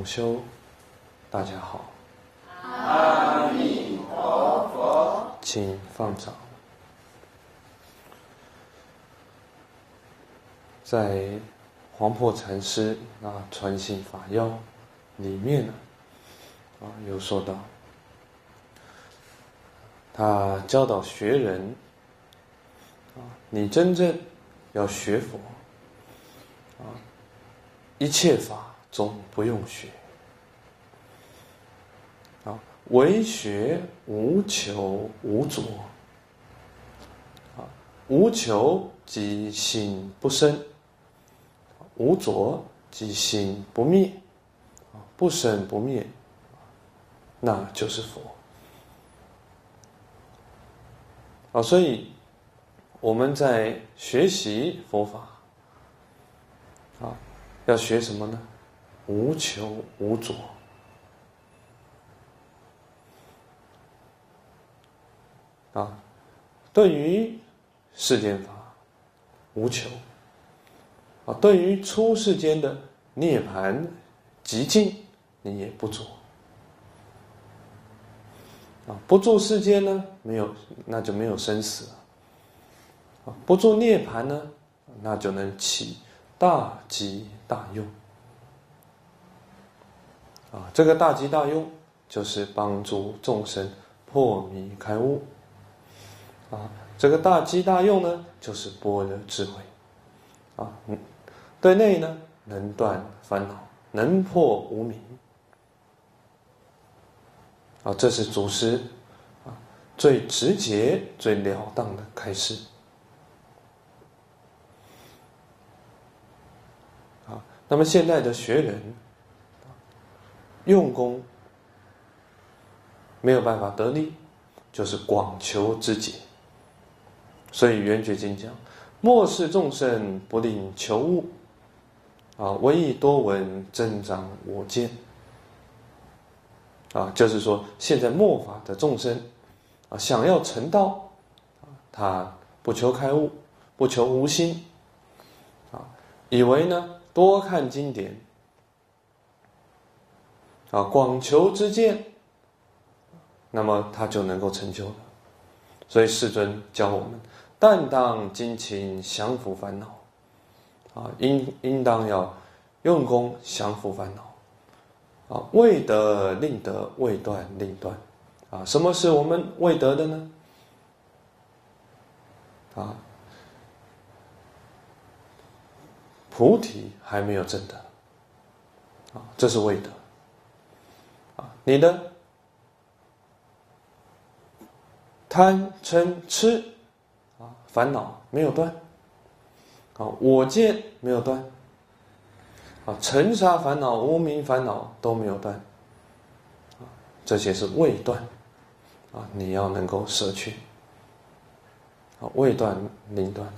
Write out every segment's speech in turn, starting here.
修，大家好。 阿弥陀佛。 请放掌。在黄檗禅师传信法要里面有说到，他教导学人你真正要学佛一切法中不用学唯学无求无着无求即心不生，无着即心不灭，不生不灭，那就是佛所以我们在学习佛法要学什么呢？无求无着对于世间法无求对于出世间的涅槃极尽，你也不着不住世间呢，那就没有生死了不住涅槃呢，那就能起大吉大用这个大吉大用就是帮助众生破迷开悟这个大吉大用呢，就是般若智慧对内呢能断烦恼，能破无明这是祖师最直接最了当的开示那么现在的学人用功没有办法得力，就是广求之解。所以圆觉经讲，末世众生不令求悟唯以多闻增长我见就是说现在末法的众生想要成道他不求开悟，不求无心以为呢多看经典广求之见，那么他就能够成就了。所以世尊教我们但当精勤降伏烦恼应当要用功降伏烦恼未得令得，未断令断什么是我们未得的呢？菩提还没有证得这是未得你的贪嗔痴烦恼没有断我见没有断尘沙烦恼无明烦恼都没有断这些是未断你要能够舍去未断令断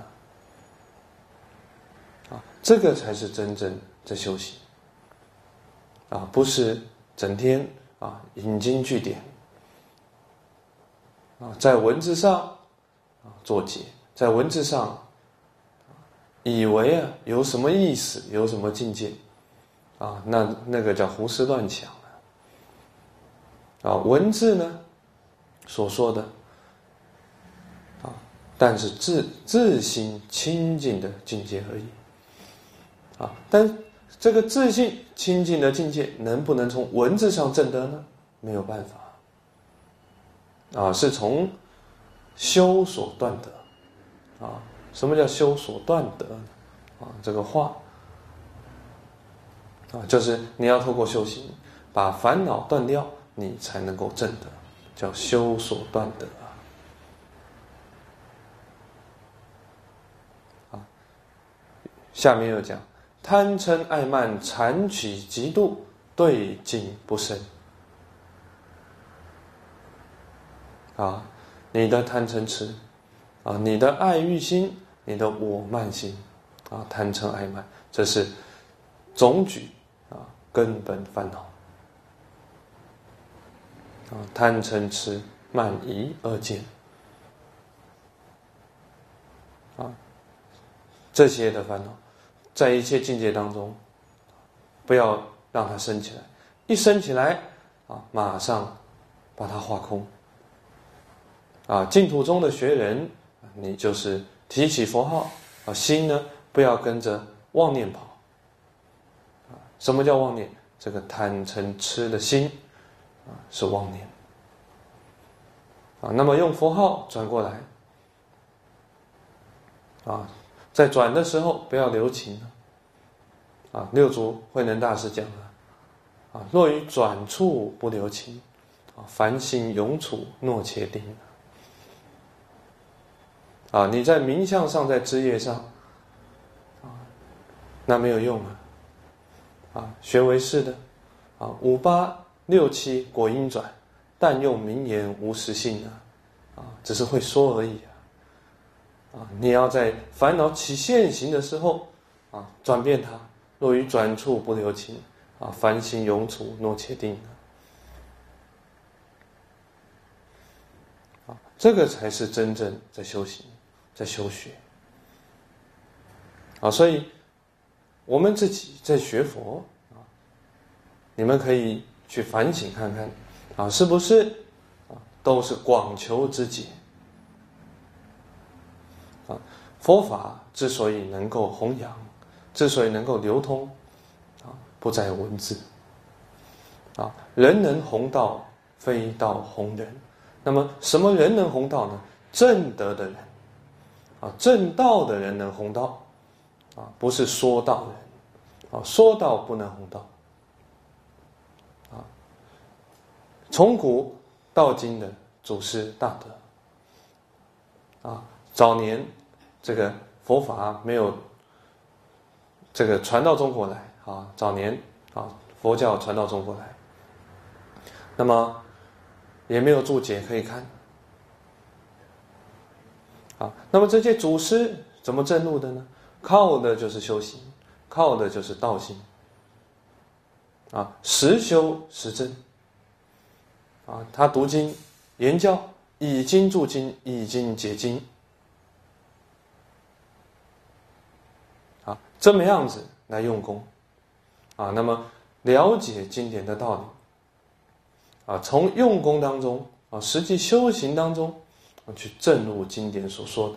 这个才是真正的修行不是整天引经据典在文字上作解，在文字上以为有什么意思，有什么境界那个叫胡思乱想文字呢所说的但是自心清净的境界而已但这个自信清净的境界能不能从文字上证得呢？没有办法是从修所断得什么叫修所断得这个话就是你要透过修行把烦恼断掉，你才能够证得，叫修所断得下面又讲贪嗔爱慢谄取嫉妒对境不生你的贪嗔痴你的爱欲心，你的我慢心贪嗔爱慢，这是总举根本烦恼贪嗔痴慢疑二见这些的烦恼在一切境界当中不要让它升起来， 一升起来啊，马上把它化空。啊，净土中的学人，你就是提起佛号啊，心呢不要跟着妄念跑。啊，什么叫妄念？这个贪嗔痴的心啊，是妄念。啊，那么用佛号转过来。啊，在转的时候不要留情。啊，六祖慧能大师讲了，啊，若于转处不留情，啊，凡心永处诺切定。啊，你在名相上，在枝叶上，啊，那没有用啊。啊，学唯识的，啊，5、8、6、7果因转，但用名言无实性啊，啊，只是会说而已啊。啊，你要在烦恼起现行的时候，啊，转变它。若于转处不留情，啊，凡心永处诺切定。啊，这个才是真正在修行。在修学啊，所以我们自己在学佛啊，你们可以去反省看看啊，是不是啊都是广求之解啊？佛法之所以能够弘扬，之所以能够流通啊，不在文字啊，人能弘道，非道弘人。那么什么人能弘道呢？正德的人。啊，正道的人能弘道，啊，不是说道人，啊，说道不能弘道，啊，从古到今的祖师大德，啊，早年这个佛法没有这个传到中国来，啊，早年啊佛教传到中国来，那么也没有注解可以看。啊，那么这些祖师怎么证悟的呢？靠的就是修行，靠的就是道心。啊，实修实证。啊，他读经研教，以经注经，以经解经。啊，这么样子来用功。啊，那么了解经典的道理。啊，从用功当中，啊，实际修行当中。去证悟经典所说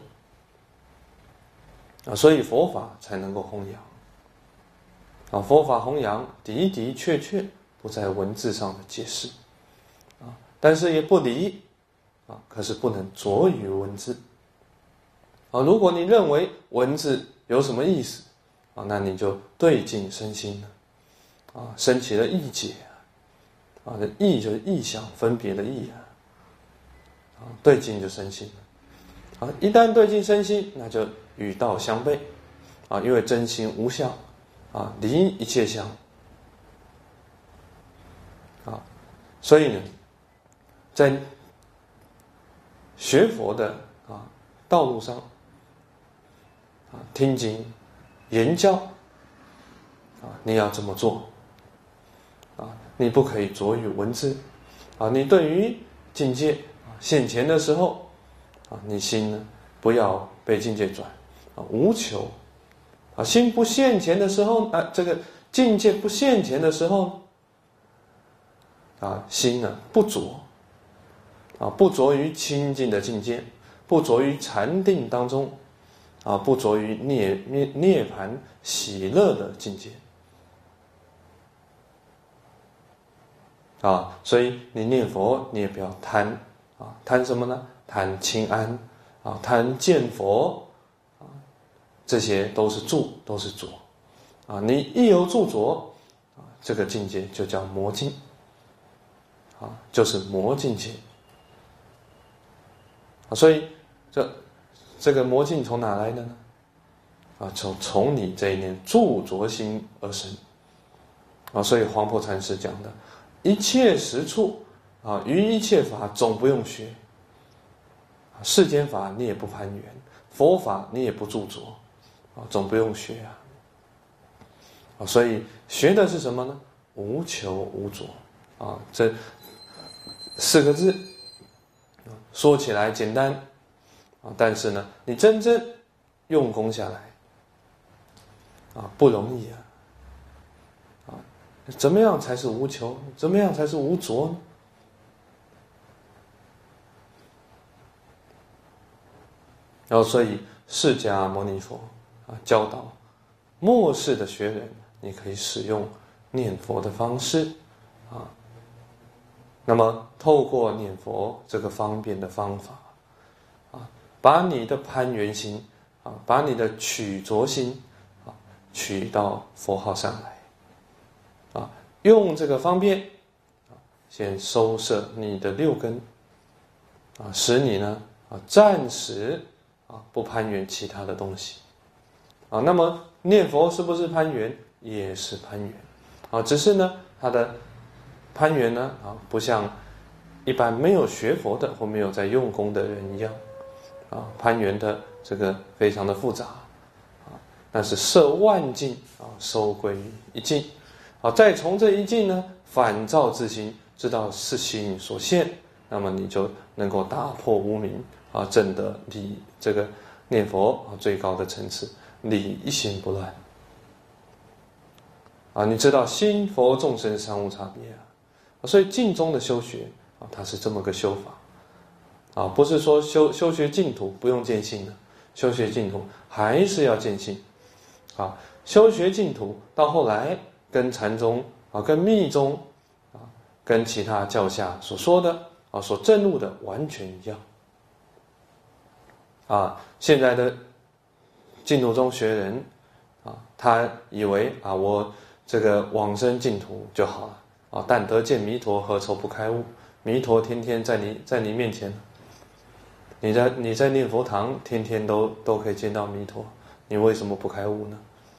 的，啊，所以佛法才能够弘扬，啊，佛法弘扬的的确确不在文字上的解释，啊，但是也不离，啊，可是不能着于文字，啊，如果你认为文字有什么意思，啊，那你就对境身心了，啊，升起了意解，啊，这意就是意想分别的意啊。对境就生心了，啊，一旦对境生心，那就与道相悖，啊，因为真心无相，啊，离一切相，啊，所以呢，在学佛的啊道路上，啊，听经、言教，啊，你要这么做，啊，你不可以着于文字，啊，你对于境界。现前的时候，啊，你心呢不要被境界转，啊，无求，啊，心不现前的时候，啊，这个境界不现前的时候，啊，心呢不着，啊，不着于清净的境界，不着于禅定当中，啊，不着于涅槃喜乐的境界，啊，所以你念佛，你也不要贪。啊，贪什么呢？贪清安，啊，贪见佛，啊，这些都是住，都是着，啊，你一有住着，啊，这个境界就叫魔境，啊，就是魔境界，啊，所以这个魔境从哪来的呢？啊，从你这一念住着心而生，啊，所以黄婆禅师讲的，一切实处。啊，于一切法总不用学，世间法你也不攀缘，佛法你也不著着，啊，总不用学啊。啊，所以学的是什么呢？无求无着，啊，这4个字，说起来简单，啊，但是呢，你真正用功下来，啊，不容易啊，啊， 怎么样才是无求？怎么样才是无着呢？然后，所以释迦牟尼佛教导末世的学人，你可以使用念佛的方式那么透过念佛这个方便的方法把你的攀缘心把你的取着心取到佛号上来用这个方便先收摄你的六根使你呢暂时不攀缘其他的东西那么念佛是不是攀缘？也是攀缘只是呢它的攀缘呢不像一般没有学佛的或没有在用功的人一样攀缘的这个非常的复杂但是摄万境收归于一境再从这一境呢反照自心，知道是心所现，那么你就能够打破无明证得离这个念佛最高的层次，离一心不乱你知道心佛众生三无差别所以净宗的修学它是这么个修法不是说修学净土不用见性的，修学净土还是要见性修学净土到后来跟禅宗跟密宗跟其他教下所说的所证悟的完全一样现在的净土宗学人他以为我这个往生净土就好了但得见弥陀，何愁不开悟？弥陀天天在你面前，你在念佛堂，天天都可以见到弥陀，你为什么不开悟呢？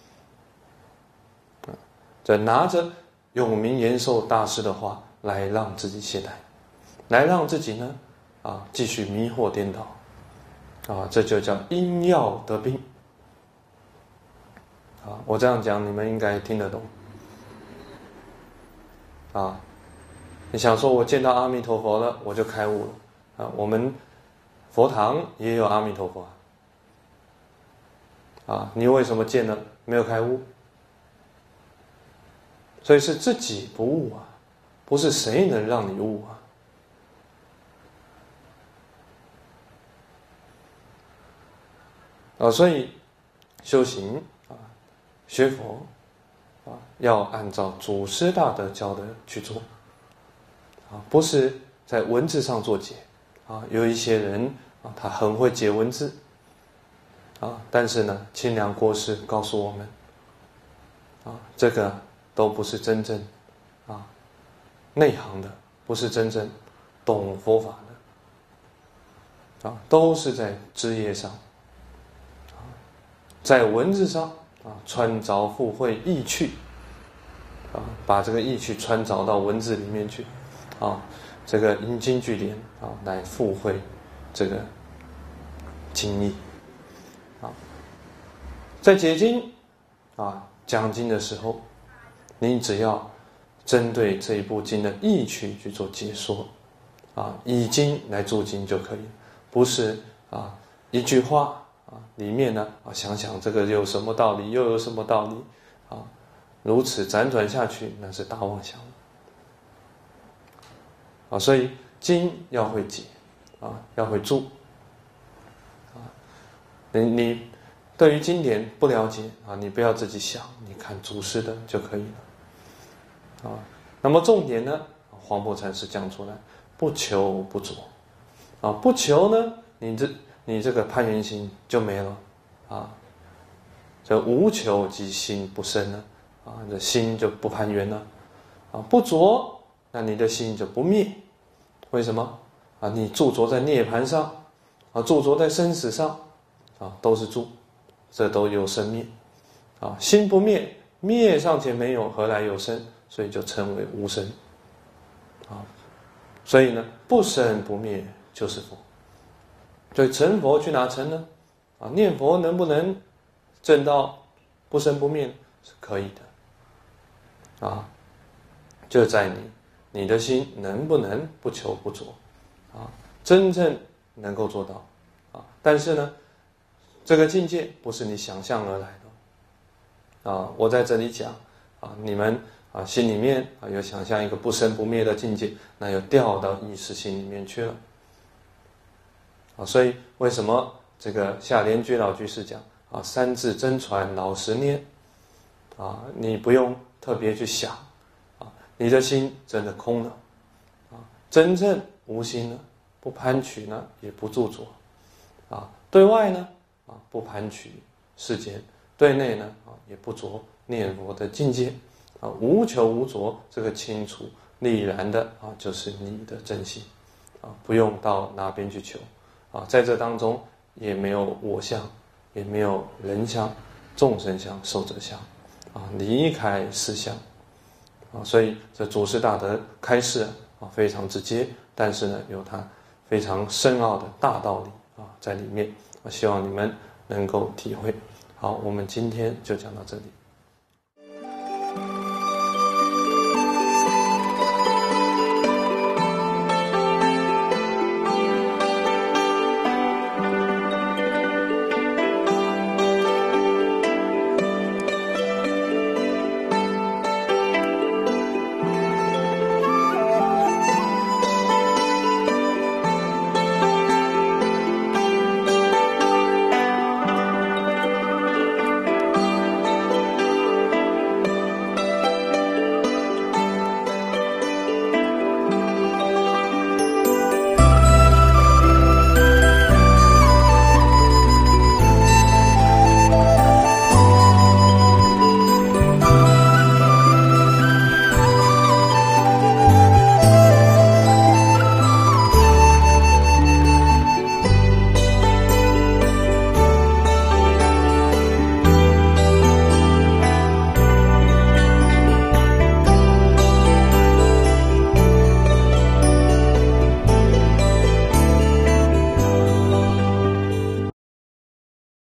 这拿着永明延寿大师的话来让自己懈怠，来让自己呢继续迷惑颠倒这就叫因药得病我这样讲你们应该听得懂你想说我见到阿弥陀佛了我就开悟了我们佛堂也有阿弥陀佛你为什么见了没有开悟？所以是自己不悟不是谁能让你悟所以修行学佛要按照祖师大德教的去做不是在文字上做解有一些人他很会解文字但是呢清凉国师告诉我们这个都不是真正内行的，不是真正懂佛法的都是在枝叶上在文字上穿凿附会意趣把这个意趣穿凿到文字里面去这个引经据典来附会这个经义在解经讲经的时候，你只要针对这一部经的意趣去做解说以经来注经就可以，不是一句话里面呢想想这个有什么道理又有什么道理如此辗转下去那是大妄想所以经要会解要会注你对于经典不了解你不要自己想，你看祖师的就可以了那么重点呢黄檗禅师讲出来，不求不着不求呢你这个攀缘心就没了这无求即心不生了你的心就不攀缘了不着那你的心就不灭。为什么你驻着在涅槃上驻着在生死上都是住，这都有生灭心不灭，灭尚且没有，何来有生？所以就称为无生所以呢不生不灭就是佛。所以成佛去哪成呢念佛能不能证到不生不灭？是可以的就在你的心能不能不求不着真正能够做到但是呢这个境界不是你想象而来的我在这里讲你们心里面又想象一个不生不灭的境界，那又掉到意识心里面去了。所以为什么这个下联居老居士讲三字真传老实念你不用特别去想你的心真的空了真正无心了，不攀取呢，也不著着对外呢不攀取世间，对内呢也不着念佛的境界无求无着，这个清楚立然的就是你的真心不用到哪边去求在这当中也没有我相，也没有人相、众生相、寿者相离开四相所以这祖师大德开示非常直接，但是呢有它非常深奥的大道理在里面希望你们能够体会。好，我们今天就讲到这里。